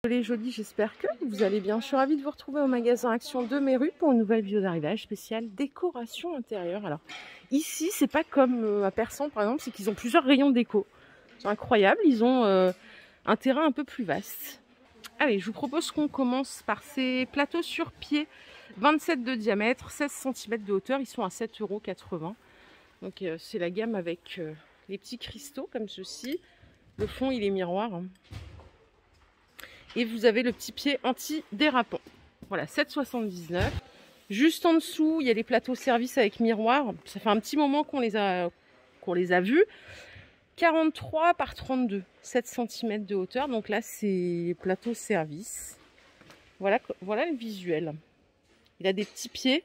Les jolis, j'espère que vous allez bien. Je suis ravie de vous retrouver au magasin Action de Méru pour une nouvelle vidéo d'arrivage spéciale décoration intérieure. Alors ici, c'est pas comme à Persan par exemple, c'est qu'ils ont plusieurs rayons déco. C'est incroyable, ils ont un terrain un peu plus vaste. Allez, je vous propose qu'on commence par ces plateaux sur pied, 27 de diamètre, 16 cm de hauteur. Ils sont à 7,80 €. Donc c'est la gamme avec les petits cristaux comme ceci. Le fond, il est miroir. Et vous avez le petit pied anti-dérapant. Voilà, 7,79 €. Juste en dessous, il y a les plateaux service avec miroir. Ça fait un petit moment qu'on les a vus. 43 par 32, 7 cm de hauteur. Donc là, c'est plateau service. Voilà le visuel. Il a des petits pieds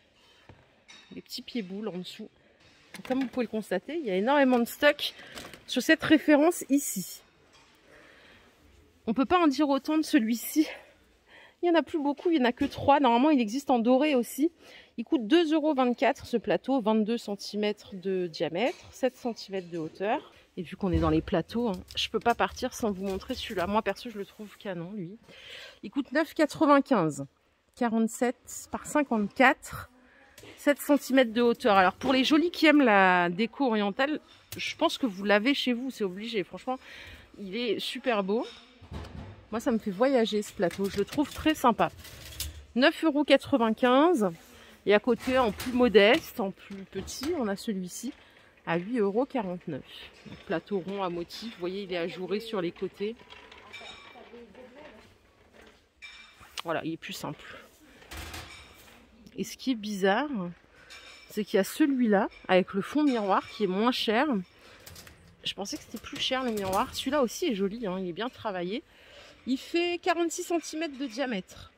boules en dessous. Comme vous pouvez le constater, il y a énormément de stock sur cette référence ici. On ne peut pas en dire autant de celui-ci. Il n'y en a plus beaucoup, il n'y en a que 3. Normalement, il existe en doré aussi. Il coûte 2,24 € ce plateau, 22 cm de diamètre, 7 cm de hauteur. Et vu qu'on est dans les plateaux, je ne peux pas partir sans vous montrer celui-là. Moi, perso, je le trouve canon, lui. Il coûte 9,95 €, 47 par 54, 7 cm de hauteur. Alors, pour les jolis qui aiment la déco orientale, je pense que vous l'avez chez vous, c'est obligé. Franchement, il est super beau. Moi, ça me fait voyager ce plateau. Je le trouve très sympa. 9,95 €. Et à côté, en plus modeste, en plus petit, on a celui-ci à 8,49 €. Plateau rond à motif. Vous voyez, il est ajouré sur les côtés. Voilà, il est plus simple. Et ce qui est bizarre, c'est qu'il y a celui-là avec le fond miroir qui est moins cher. Je pensais que c'était plus cher le miroir. Celui-là aussi est joli, hein, il est bien travaillé. Il fait 46 cm de diamètre.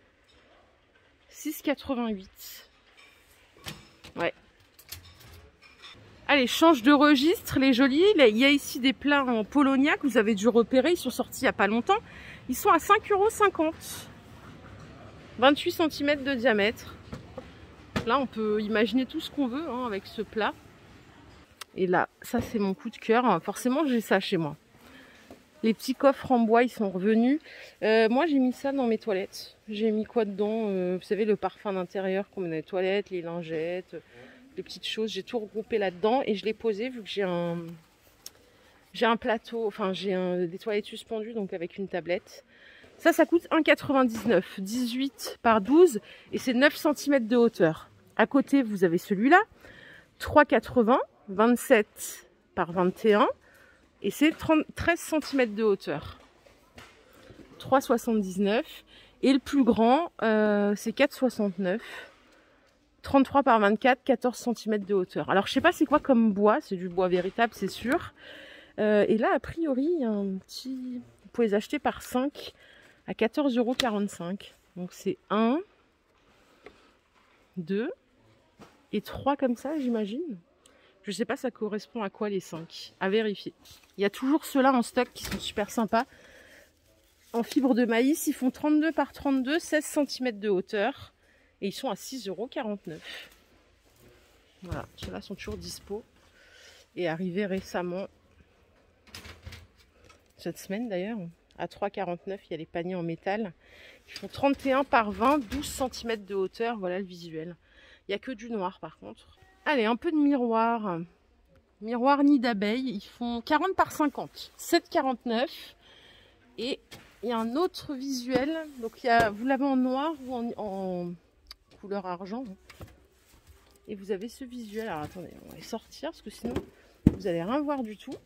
6,88 €. Ouais. Allez, change de registre, les jolis. Il y a ici des plats en Polonia que vous avez dû repérer. Ils sont sortis il n'y a pas longtemps. Ils sont à 5,50 €. 28 cm de diamètre. Là, on peut imaginer tout ce qu'on veut avec ce plat. Et là, ça c'est mon coup de cœur. Forcément, j'ai ça chez moi. Les petits coffres en bois, ils sont revenus. Moi, j'ai mis ça dans mes toilettes. J'ai mis quoi dedans vous savez, le parfum d'intérieur qu'on met dans les toilettes, les lingettes, les petites choses. J'ai tout regroupé là-dedans et je l'ai posé vu que j'ai un plateau, enfin j'ai des toilettes suspendues, donc avec une tablette. Ça coûte 1,99 €, 18 par 12 et c'est 9 cm de hauteur. À côté, vous avez celui-là, 3,80 €, 27 par 21 et c'est 13 cm de hauteur. 3,79 €. Et le plus grand, c'est 4,69 €. 33 par 24, 14 cm de hauteur. Alors, je sais pas c'est quoi comme bois. C'est du bois véritable, c'est sûr. Et là, a priori, il y a un petit... Vous pouvez les acheter par 5 à 14,45 €. Donc, c'est 1, 2 et 3 comme ça, j'imagine. Je sais pas ça correspond à quoi les 5. À vérifier. Il y a toujours ceux-là en stock qui sont super sympas. En fibre de maïs, ils font 32 par 32, 16 cm de hauteur. Et ils sont à 6,49 €. Voilà, ceux-là sont toujours dispo. Et arrivés récemment, cette semaine d'ailleurs, à 3,49 €, il y a les paniers en métal. Ils font 31 par 20, 12 cm de hauteur. Voilà le visuel. Il n'y a que du noir par contre. Allez, un peu de miroir. Miroir nid d'abeille. Ils font 40 par 50. 7,49 €. Et il y a un autre visuel. Donc vous l'avez en noir ou en couleur argent. Et vous avez ce visuel. Alors attendez, on va les sortir parce que sinon vous n'allez rien voir du tout.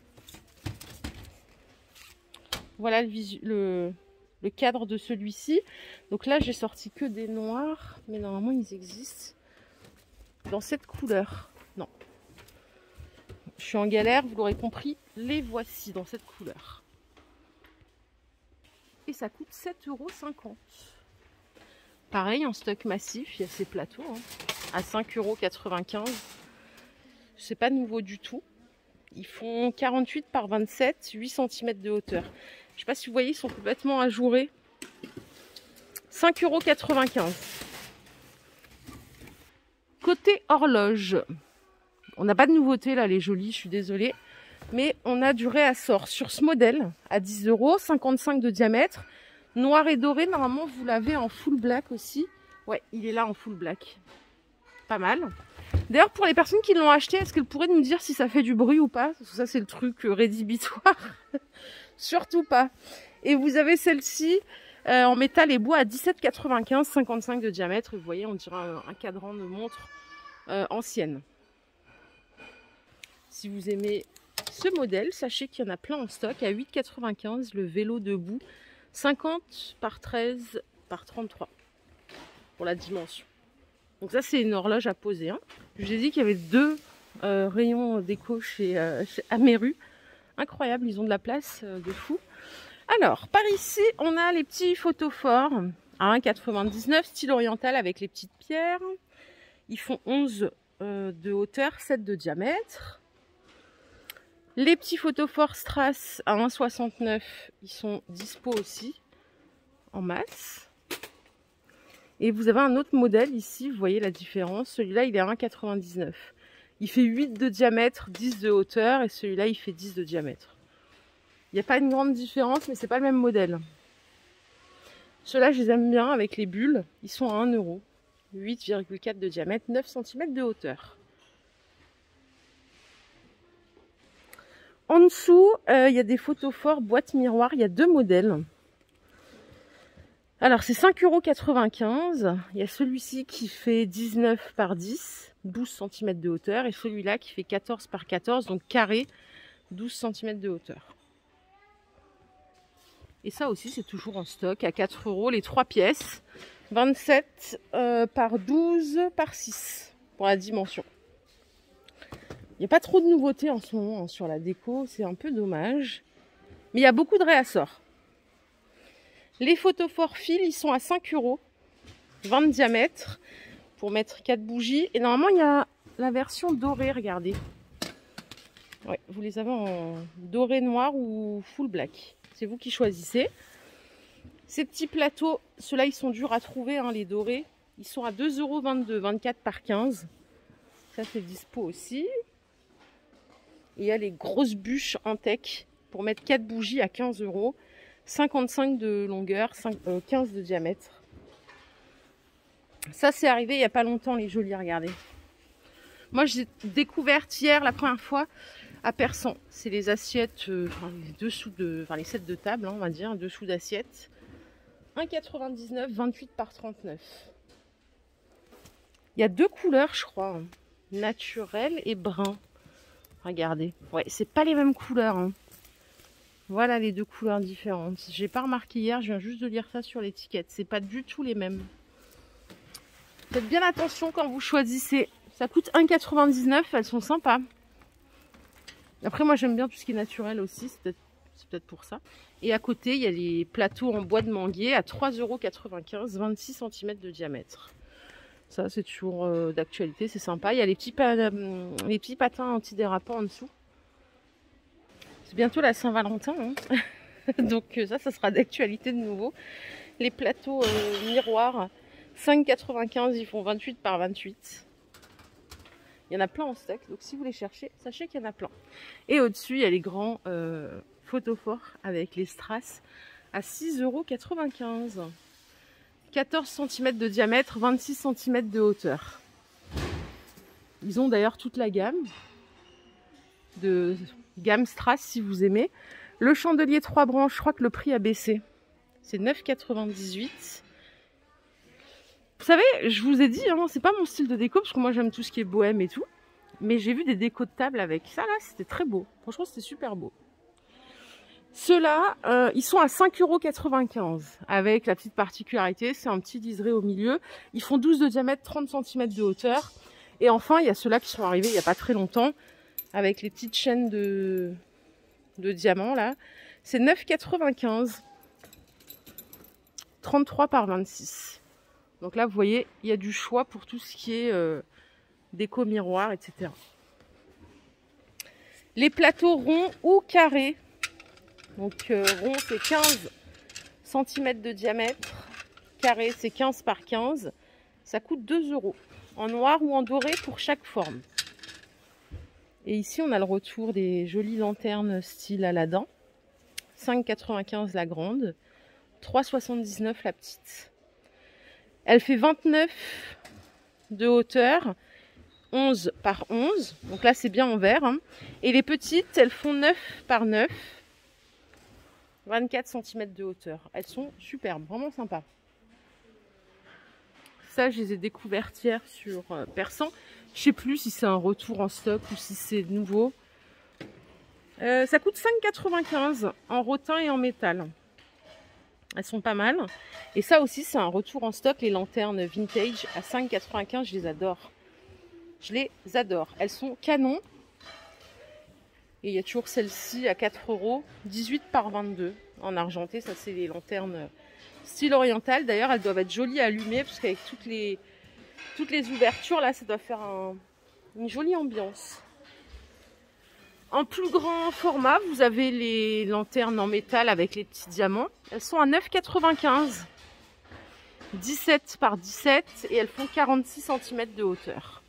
Voilà le cadre de celui-ci. Donc là, j'ai sorti que des noirs. Mais normalement, ils existent dans cette couleur. Non. Je suis en galère, vous l'aurez compris. Les voici dans cette couleur. Et ça coûte 7,50 €. Pareil, en stock massif, il y a ces plateaux à 5,95 €. C'est pas nouveau du tout. Ils font 48 par 27, 8 cm de hauteur. Je sais pas si vous voyez, ils sont complètement ajourés. 5,95 €. Côté horloge, on n'a pas de nouveauté là, les jolies, je suis désolée. Mais on a du réassort sur ce modèle à 10 €, 55 de diamètre. Noir et doré, normalement vous l'avez en full black aussi. Ouais, il est là en full black. Pas mal. D'ailleurs, pour les personnes qui l'ont acheté, est-ce qu'elles pourraient nous dire si ça fait du bruit ou pas? Parce que ça, c'est le truc rédhibitoire. Surtout pas. Et vous avez celle-ci en métal et bois à 17,95, 55 de diamètre. Et vous voyez, on dirait un cadran de montre ancienne. Si vous aimez ce modèle, sachez qu'il y en a plein en stock à 8,95, le vélo debout, 50 par 13 par 33 pour la dimension. Donc ça, c'est une horloge à poser. Hein. Je vous ai dit qu'il y avait 2 rayons déco chez Ameru. Incroyable, ils ont de la place de fou. Alors, par ici, on a les petits photophores à 1,99, style oriental avec les petites pierres. Ils font 11 de hauteur, 7 de diamètre. Les petits photophores Strass à 1,69, ils sont dispo aussi en masse. Et vous avez un autre modèle ici, vous voyez la différence. Celui-là, il est à 1,99. Il fait 8 de diamètre, 10 de hauteur, et celui-là, il fait 10 de diamètre. Il n'y a pas une grande différence, mais c'est pas le même modèle. Ceux-là, je les aime bien avec les bulles. Ils sont à 1 €. 8,4 de diamètre, 9 cm de hauteur. En dessous, il y a des photophores boîte miroir. Il y a 2 modèles. Alors, c'est 5,95 €. Il y a celui-ci qui fait 19 par 10, 12 cm de hauteur. Et celui-là qui fait 14 par 14, donc carré, 12 cm de hauteur. Et ça aussi, c'est toujours en stock à 4 € les 3 pièces. 27 par 12 par 6 pour la dimension. Il n'y a pas trop de nouveautés en ce moment hein, sur la déco. C'est un peu dommage. Mais il y a beaucoup de réassorts. Les photophores fil, ils sont à 5 €, 20 de diamètre, pour mettre 4 bougies. Et normalement, il y a la version dorée, regardez. Ouais, vous les avez en doré noir ou full black. C'est vous qui choisissez. Ces petits plateaux, ceux-là, ils sont durs à trouver, hein, les dorés. Ils sont à 2,22 €, 24 par 15. Ça, c'est dispo aussi. Et il y a les grosses bûches en tech pour mettre 4 bougies à 15 €. 55 de longueur, 15 de diamètre. Ça, c'est arrivé il n'y a pas longtemps, les jolis, regardez. Moi, j'ai découvert hier, la première fois, à Persan. C'est les assiettes, les dessous de, les sets de table, hein, on va dire, dessous d'assiettes. 1,99, 28 par 39. Il y a 2 couleurs, je crois, hein. Naturel et brun. Regardez. Ouais, c'est pas les mêmes couleurs, hein. Voilà les 2 couleurs différentes. J'ai pas remarqué hier, je viens juste de lire ça sur l'étiquette. C'est pas du tout les mêmes. Faites bien attention quand vous choisissez. Ça coûte 1,99, elles sont sympas. Après, moi j'aime bien tout ce qui est naturel aussi, c'est peut-être pour ça. Et à côté, il y a les plateaux en bois de manguier à 3,95 €, 26 cm de diamètre. Ça, c'est toujours d'actualité, c'est sympa. Il y a les petits patins antidérapants en dessous. C'est bientôt la Saint-Valentin, hein. Donc ça sera d'actualité de nouveau. Les plateaux miroirs, 5,95 €, ils font 28 par 28. Il y en a plein en stock, donc si vous les cherchez, sachez qu'il y en a plein. Et au-dessus, il y a les grands photophores avec les strass à 6,95 €. 14 cm de diamètre, 26 cm de hauteur. Ils ont d'ailleurs toute la gamme Strass si vous aimez. Le chandelier 3 branches, je crois que le prix a baissé. C'est 9,98 €. Vous savez, je vous ai dit, hein, c'est pas mon style de déco parce que moi j'aime tout ce qui est bohème et tout. Mais j'ai vu des décos de table avec ça là, c'était très beau. Franchement, c'était super beau. Ceux-là, ils sont à 5,95 € avec la petite particularité, c'est un petit liseré au milieu. Ils font 12 de diamètre, 30 cm de hauteur. Et enfin, il y a ceux-là qui sont arrivés il n'y a pas très longtemps avec les petites chaînes de diamants là. C'est 9,95 €. 33 par 26. Donc là, vous voyez, il y a du choix pour tout ce qui est déco miroir, etc. Les plateaux ronds ou carrés. Donc rond, c'est 15 cm de diamètre. Carré, c'est 15 par 15. Ça coûte 2 €. En noir ou en doré pour chaque forme. Et ici, on a le retour des jolies lanternes style Aladdin. 5,95 la grande, 3,79 la petite. Elle fait 29 de hauteur, 11 par 11. Donc là, c'est bien en vert. Hein. Et les petites, elles font 9 par 9. 24 cm de hauteur. Elles sont superbes, vraiment sympas. Ça, je les ai découvertes hier sur Persan. Je sais plus si c'est un retour en stock ou si c'est nouveau. Ça coûte 5,95 en rotin et en métal. Elles sont pas mal. Et ça aussi, c'est un retour en stock. Les lanternes vintage à 5,95. Je les adore. Je les adore. Elles sont canon. Et il y a toujours celle-ci à 4 €. 18 par 22 en argenté. Ça, c'est les lanternes style oriental. D'ailleurs, elles doivent être jolies à allumer parce qu'avec toutes les ouvertures, là, ça doit faire une jolie ambiance. En plus grand format, vous avez les lanternes en métal avec les petits diamants. Elles sont à 9,95. 17 par 17 et elles font 46 cm de hauteur.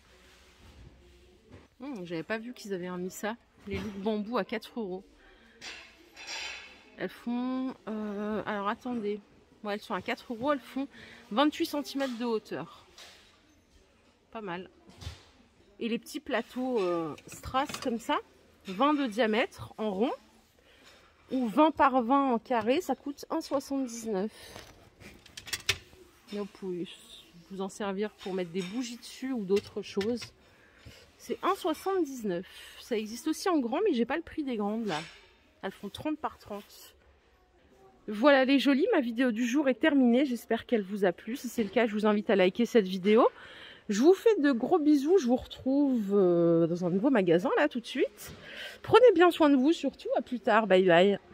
J'avais pas vu qu'ils avaient mis ça. Les loups de bambou à 4 €. Elles font... alors attendez. Ouais, elles sont à 4 €. Elles font 28 cm de hauteur. Pas mal. Et les petits plateaux strass comme ça, 20 de diamètre en rond ou 20 par 20 en carré, ça coûte 1,79 €. Vous pouvez vous en servir pour mettre des bougies dessus ou d'autres choses. C'est 1,79 €. Ça existe aussi en grand, mais j'ai pas le prix des grandes là. Elles font 30 par 30. Voilà les jolies, ma vidéo du jour est terminée. J'espère qu'elle vous a plu. Si c'est le cas, je vous invite à liker cette vidéo. Je vous fais de gros bisous. Je vous retrouve dans un nouveau magasin là tout de suite. Prenez bien soin de vous surtout. À plus tard. Bye bye.